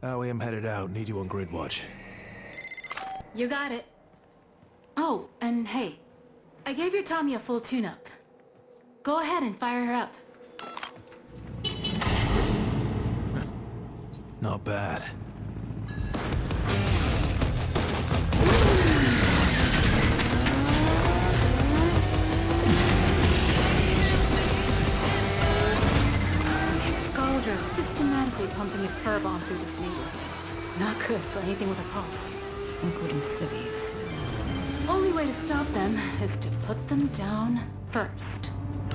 Howie, I'm headed out. Need you on grid watch. You got it. Oh, and hey, I gave your Tommy a full tune-up. Go ahead and fire her up. Not bad. Scaldra's systematically pumping a fur bomb through this neighborhood. Not good for anything with a pulse, including civvies. Only way to stop them is to put them down first.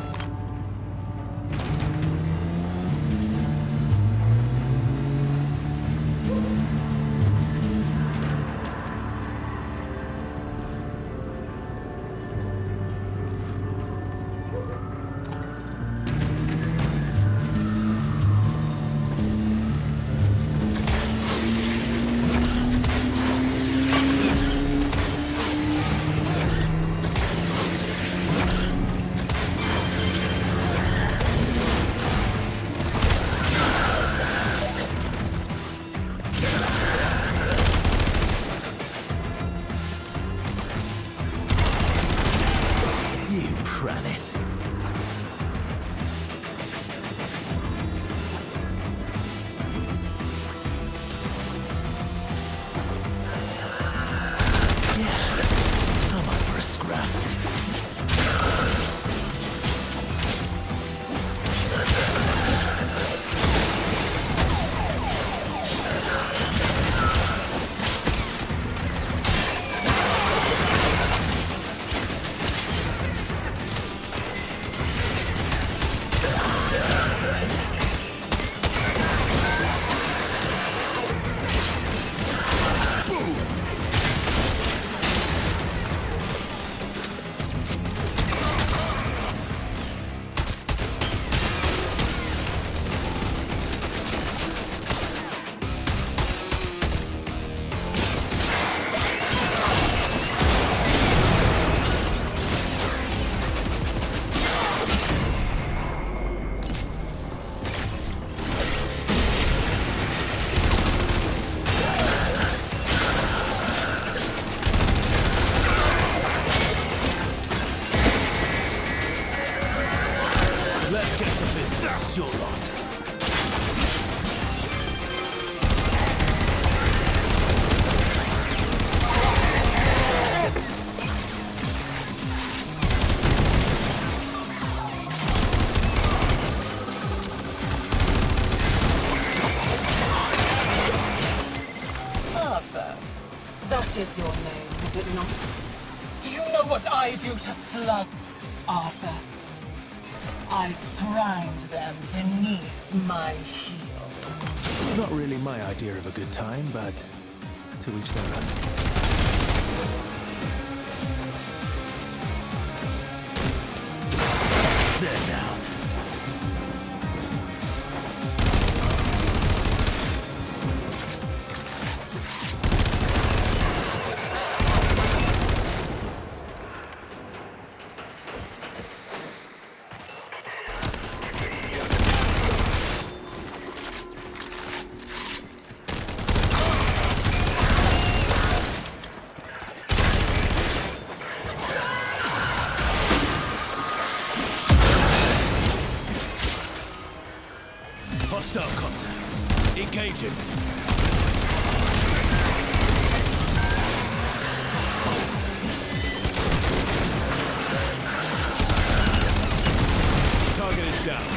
Is your name, is it not? Do you know what I do to slugs, Arthur? I grind them beneath my heel. Not really my idea of a good time, but to each their own. They're down. Hostile contact. Engaging. Target is down.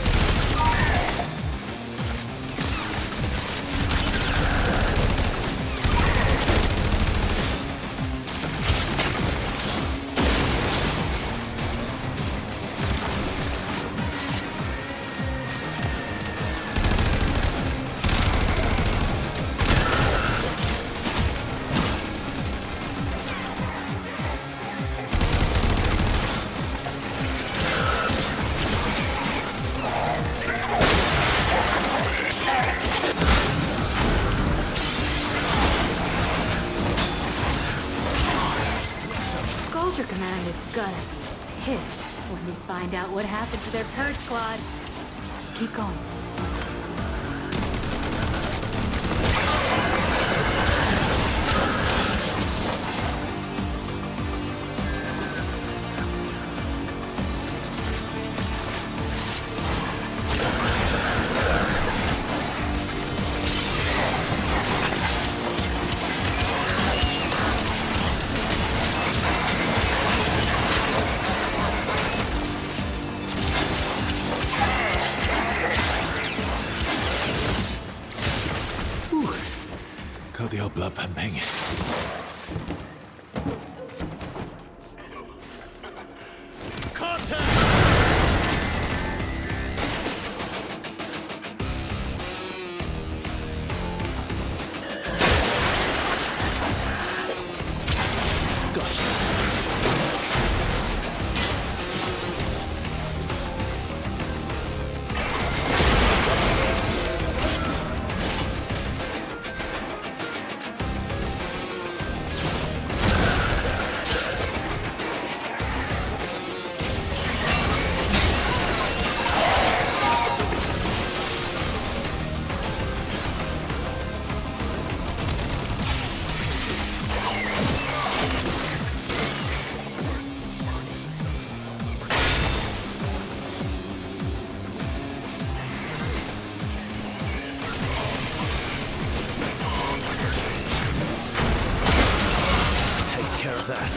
Soldier Command is gonna be pissed when they find out what happened to their purge squad. Keep going. Feel the old blood pumping. Contact! Care of that.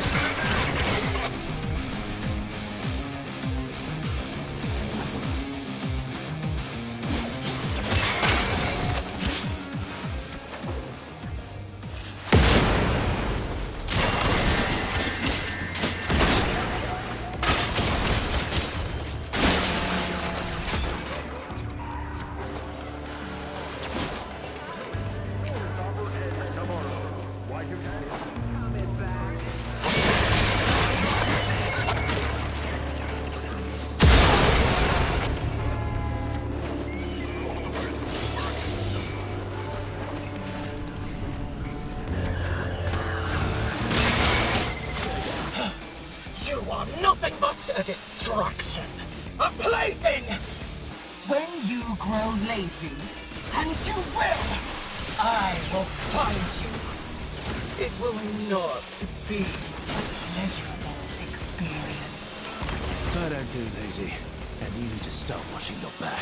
Nothing but a distraction. A plaything! When you grow lazy, and you will, I will find you. It will not be a pleasurable experience. I don't do lazy, and you need to start washing your back.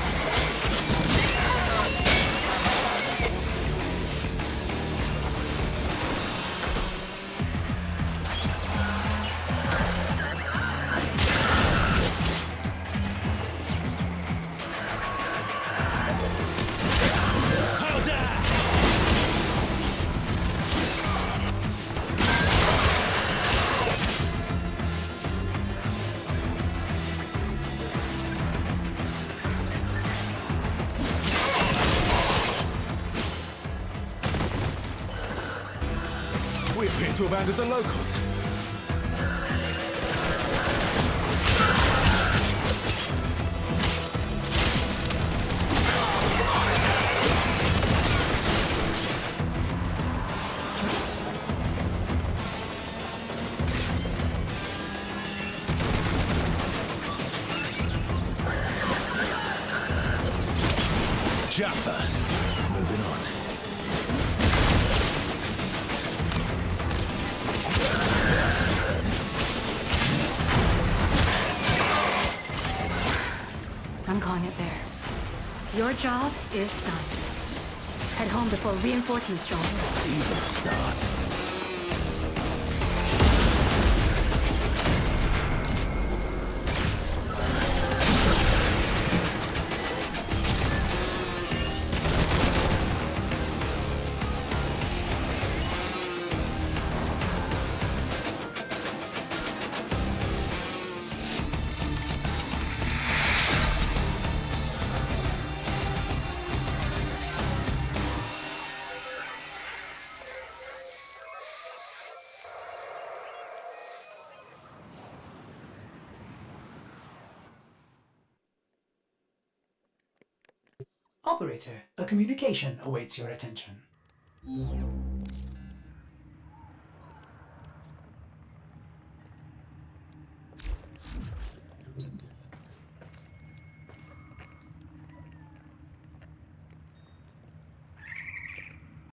We appear to have angered the locals. Jaffa, moving on. I'm calling it there. Your job is done. Head home before reinforcements show up. To even start. Operator, a communication awaits your attention.